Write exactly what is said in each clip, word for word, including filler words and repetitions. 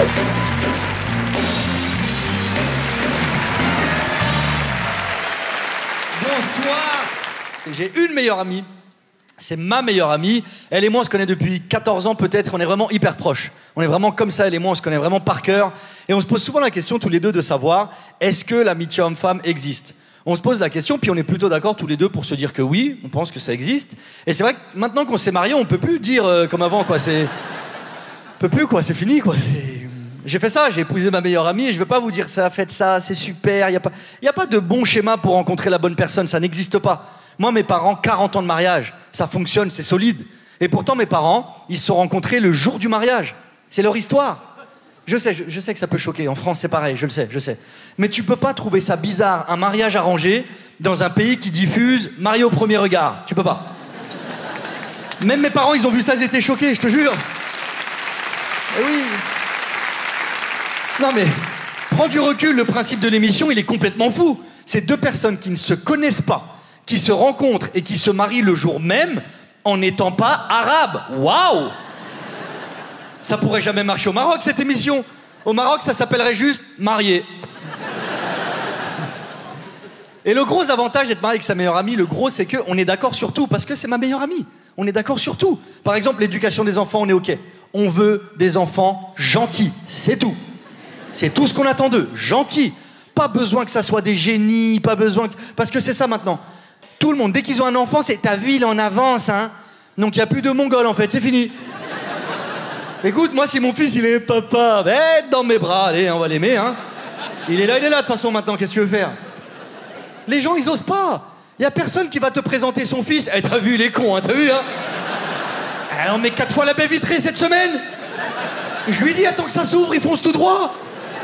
Bonsoir. J'ai une meilleure amie. C'est ma meilleure amie. Elle et moi, on se connaît depuis quatorze ans peut-être. On est vraiment hyper proches. On est vraiment comme ça, elle et moi, on se connaît vraiment par cœur. Et on se pose souvent la question, tous les deux, de savoir, est-ce que l'amitié homme-femme existe ? On se pose la question, puis on est plutôt d'accord tous les deux pour se dire que oui, on pense que ça existe. Et c'est vrai que maintenant qu'on s'est mariés, on peut plus dire euh, comme avant, quoi. C'est... On peut plus, quoi. C'est fini, quoi. C'est... J'ai fait ça, j'ai épousé ma meilleure amie et je veux pas vous dire ça, faites ça, c'est super. Il y a pas, il y a pas de bon schéma pour rencontrer la bonne personne, ça n'existe pas. Moi, mes parents, quarante ans de mariage, ça fonctionne, c'est solide. Et pourtant, mes parents, ils se sont rencontrés le jour du mariage. C'est leur histoire. Je sais, je, je sais que ça peut choquer. En France, c'est pareil, je le sais, je sais. Mais tu peux pas trouver ça bizarre, un mariage arrangé, dans un pays qui diffuse marié au premier regard. Tu peux pas. Même mes parents, ils ont vu ça, ils étaient choqués, je te jure. Eh oui. Non mais, prends du recul, le principe de l'émission, il est complètement fou. C'est deux personnes qui ne se connaissent pas, qui se rencontrent et qui se marient le jour même en n'étant pas arabes. Waouh! Ça pourrait jamais marcher au Maroc, cette émission. Au Maroc, ça s'appellerait juste marié. Et le gros avantage d'être marié avec sa meilleure amie, le gros, c'est qu'on est d'accord sur tout, parce que c'est ma meilleure amie. On est d'accord sur tout. Par exemple, l'éducation des enfants, on est OK. On veut des enfants gentils, c'est tout. C'est tout ce qu'on attend d'eux, gentils. Pas besoin que ça soit des génies, pas besoin que... Parce que c'est ça maintenant. Tout le monde, dès qu'ils ont un enfant, c'est ta vie, il en avance, hein. Donc il n'y a plus de Mongols, en fait, c'est fini. Écoute, moi, si mon fils, il est papa, ben, dans mes bras, allez, on va l'aimer, hein. Il est là, il est là, de toute façon, maintenant, qu'est-ce que tu veux faire? Les gens, ils osent pas. Il y a personne qui va te présenter son fils. Eh, t'as vu, il est con, hein, t'as vu, hein. Eh, on met quatre fois la baie vitrée cette semaine. Je lui dis, attends que ça s'ouvre, il fonce tout droit.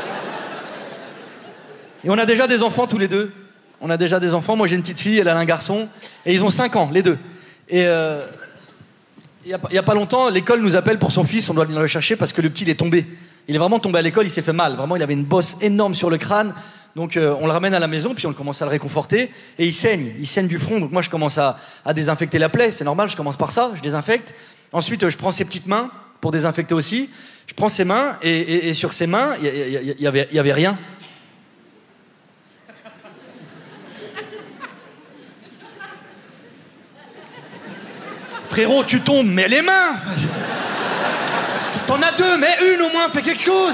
Et on a déjà des enfants tous les deux. On a déjà des enfants. Moi, j'ai une petite fille, elle a un garçon. Et ils ont cinq ans, les deux. Et euh, il n'y a, a pas longtemps, l'école nous appelle pour son fils. On doit venir le chercher parce que le petit, il est tombé. Il est vraiment tombé à l'école, il s'est fait mal. Vraiment, il avait une bosse énorme sur le crâne. Donc, euh, on le ramène à la maison, puis on commence à le réconforter. Et il saigne. Il saigne du front. Donc, moi, je commence à, à désinfecter la plaie. C'est normal, je commence par ça. Je désinfecte. Ensuite, euh, je prends ses petites mains pour désinfecter aussi. Je prends ses mains. Et, et, et sur ses mains, il n'y y, y, avait, y avait rien. Frérot, tu tombes, mets les mains. T'en as deux, mais une au moins, fais quelque chose.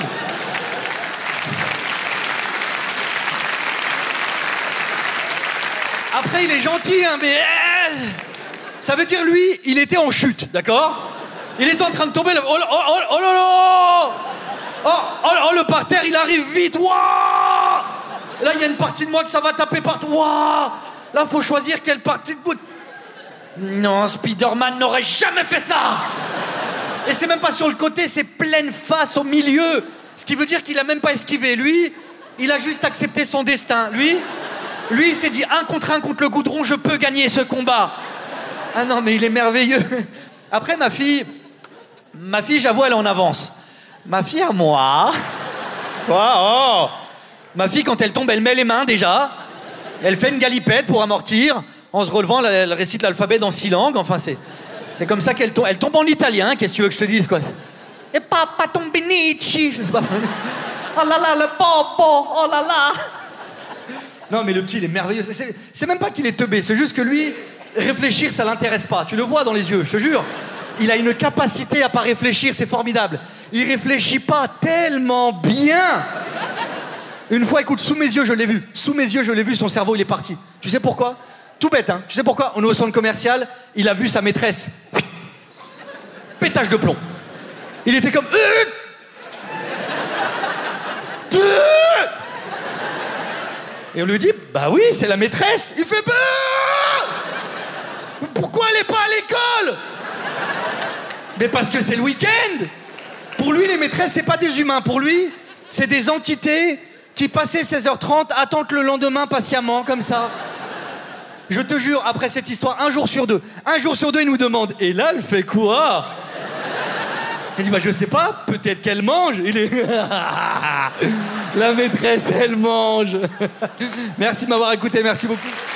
Après, il est gentil, hein, mais... Ça veut dire, lui, il était en chute, d'accord? Il était en train de tomber... Là... Oh, oh, oh, oh là là. Oh, oh, oh, le parterre, il arrive vite. Ouah. Là, il y a une partie de moi que ça va taper partout. Ouah. Là, faut choisir quelle partie de bout... Non, Spider-Man n'aurait jamais fait ça. Et c'est même pas sur le côté, c'est pleine face au milieu. Ce qui veut dire qu'il a même pas esquivé. Lui, il a juste accepté son destin. Lui, lui, il s'est dit un contre un contre le goudron, je peux gagner ce combat. Ah non, mais il est merveilleux. Après, ma fille, ma fille, j'avoue, elle est en avance. Ma fille à moi. Quoi? Oh. Ma fille, quand elle tombe, elle met les mains déjà. Elle fait une galipette pour amortir. En se relevant, elle récite l'alphabet dans six langues. Enfin, c'est, c'est comme ça qu'elle tombe. Elle tombe en italien. Qu'est-ce que tu veux que je te dise, quoi? Et papa tombinici. Je sais pas. Oh là là, le popo. Oh là là. Non, mais le petit, il est merveilleux. C'est, c'est, c'est même pas qu'il est teubé. C'est juste que lui, réfléchir, ça l'intéresse pas. Tu le vois dans les yeux, je te jure. Il a une capacité à pas réfléchir. C'est formidable. Il réfléchit pas tellement bien. Une fois, écoute, sous mes yeux, je l'ai vu. Sous mes yeux, je l'ai vu. Son cerveau, il est parti. Tu sais pourquoi? Tout bête, hein. Tu sais pourquoi? On est au centre commercial, il a vu sa maîtresse. Pétage de plomb. Il était comme... Et on lui dit, bah oui, c'est la maîtresse. Il fait... Pourquoi elle est pas à l'école? Mais parce que c'est le week-end. Pour lui, les maîtresses, c'est pas des humains. Pour lui, c'est des entités qui, passées seize heures trente, attendent le lendemain patiemment, comme ça. Je te jure, après cette histoire, un jour sur deux, un jour sur deux, il nous demande « Et là, elle fait quoi ?» Il dit bah, « Je sais pas, peut-être qu'elle mange. » Il est « La maîtresse, elle mange. » Merci de m'avoir écouté, merci beaucoup.